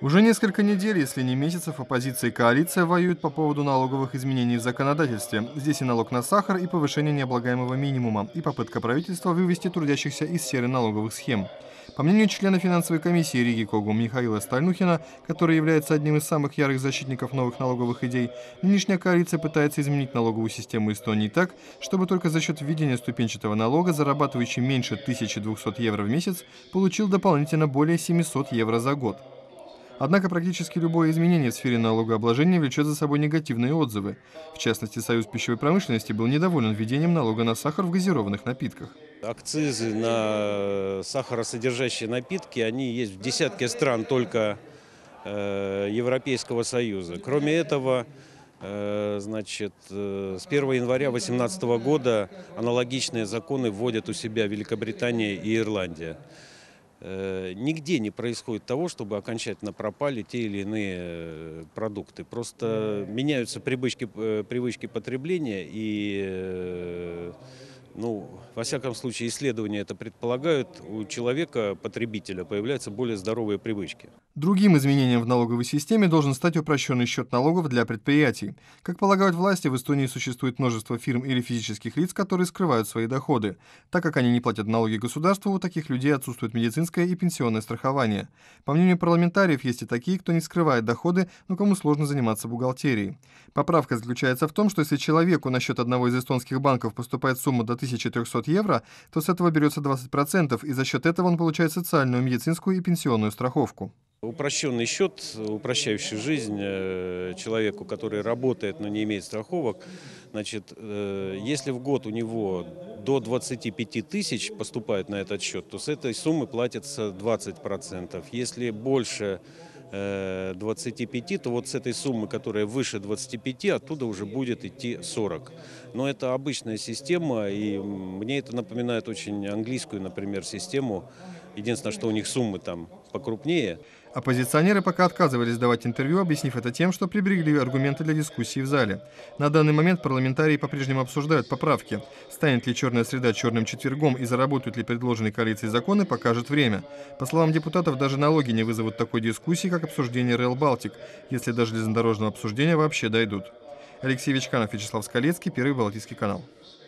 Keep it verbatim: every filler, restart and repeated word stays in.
Уже несколько недель, если не месяцев, оппозиция и коалиция воюют по поводу налоговых изменений в законодательстве. Здесь и налог на сахар, и повышение необлагаемого минимума, и попытка правительства вывести трудящихся из серы налоговых схем. По мнению члена финансовой комиссии Риги Когу Михаила Стальнухина, который является одним из самых ярых защитников новых налоговых идей, нынешняя коалиция пытается изменить налоговую систему Эстонии так, чтобы только за счет введения ступенчатого налога, зарабатывающий меньше тысячи двухсот евро в месяц, получил дополнительно более семисот евро за год. Однако практически любое изменение в сфере налогообложения влечет за собой негативные отзывы. В частности, Союз пищевой промышленности был недоволен введением налога на сахар в газированных напитках. Акцизы на сахаросодержащие напитки, они есть в десятке стран только э, Европейского Союза. Кроме этого, э, значит, э, с первого января две тысячи восемнадцатого года аналогичные законы вводят у себя Великобритания и Ирландия. Нигде не происходит того, чтобы окончательно пропали те или иные продукты. Просто меняются привычки, привычки потребления и, ну, во всяком случае, исследования это предполагают, у человека, потребителя, появляются более здоровые привычки. Другим изменением в налоговой системе должен стать упрощенный счет налогов для предприятий. Как полагают власти, в Эстонии существует множество фирм или физических лиц, которые скрывают свои доходы. Так как они не платят налоги государству, у таких людей отсутствует медицинское и пенсионное страхование. По мнению парламентариев, есть и такие, кто не скрывает доходы, но кому сложно заниматься бухгалтерией. Поправка заключается в том, что если человеку на счет одного из эстонских банков поступает сумма до тысячи трёхсот евро, то с этого берется двадцать процентов, и за счет этого он получает социальную, медицинскую и пенсионную страховку. Упрощенный счет, упрощающий жизнь человеку, который работает, но не имеет страховок, значит, если в год у него до двадцати пяти тысяч поступает на этот счет, то с этой суммы платится двадцать процентов. Если больше двадцати пяти, то вот с этой суммы, которая выше двадцати пяти, оттуда уже будет идти сорок. Но это обычная система, и мне это напоминает очень английскую, например, систему. Единственное, что у них суммы там покрупнее. Оппозиционеры пока отказывались давать интервью, объяснив это тем, что приберегли аргументы для дискуссии в зале. На данный момент парламентарии по-прежнему обсуждают поправки. Станет ли черная среда черным четвергом и заработают ли предложенные коалицией законы, покажет время. По словам депутатов, даже налоги не вызовут такой дискуссии, как обсуждение Rail Baltic, если до железнодорожного обсуждения вообще дойдут. Алексей Вичканов, Вячеслав Скалецкий, Первый Балтийский канал.